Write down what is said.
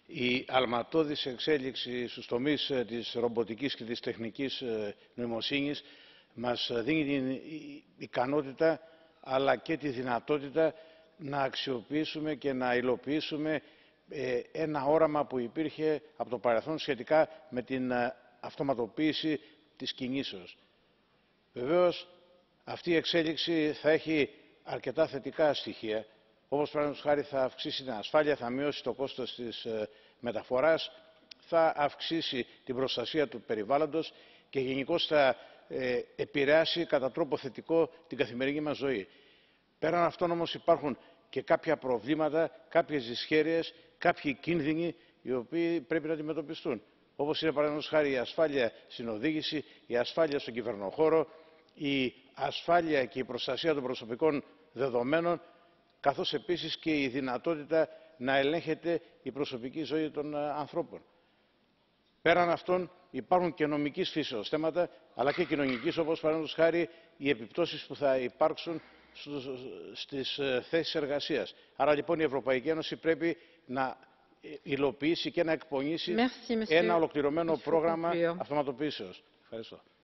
Η αλματώδης εξέλιξη στους τομείς της ρομποτικής και της τεχνικής νοημοσύνης μας δίνει την ικανότητα αλλά και τη δυνατότητα να αξιοποιήσουμε και να υλοποιήσουμε ένα όραμα που υπήρχε από το παρελθόν σχετικά με την αυτοματοποίηση της κινήσεως. Βεβαίως, αυτή η εξέλιξη θα έχει αρκετά θετικά στοιχεία, όπως παραδείγματος χάρη θα αυξήσει την ασφάλεια, θα μειώσει το κόστος της μεταφοράς, θα αυξήσει την προστασία του περιβάλλοντος και γενικώς θα επηρεάσει κατά τρόπο θετικό την καθημερινή μας ζωή. Πέραν αυτών όμως υπάρχουν και κάποια προβλήματα, κάποιες δυσχέρειες, κάποιοι κίνδυνοι οι οποίοι πρέπει να αντιμετωπιστούν. Όπως είναι παραδείγματος χάρη η ασφάλεια στην οδήγηση, η ασφάλεια στον κυβερνοχώρο, η ασφάλεια και η προστασία των προσωπικών δεδομένων, καθώς επίσης και η δυνατότητα να ελέγχεται η προσωπική ζωή των ανθρώπων. Πέραν αυτών υπάρχουν και νομικής φύσεως θέματα, αλλά και κοινωνικής, όπως παραδείγματος χάρη οι επιπτώσεις που θα υπάρξουν στις θέσεις εργασίας. Άρα λοιπόν η Ευρωπαϊκή Ένωση πρέπει να υλοποιήσει και να εκπονήσει ένα ολοκληρωμένο πρόγραμμα αυτοματοποίησεως. Ευχαριστώ.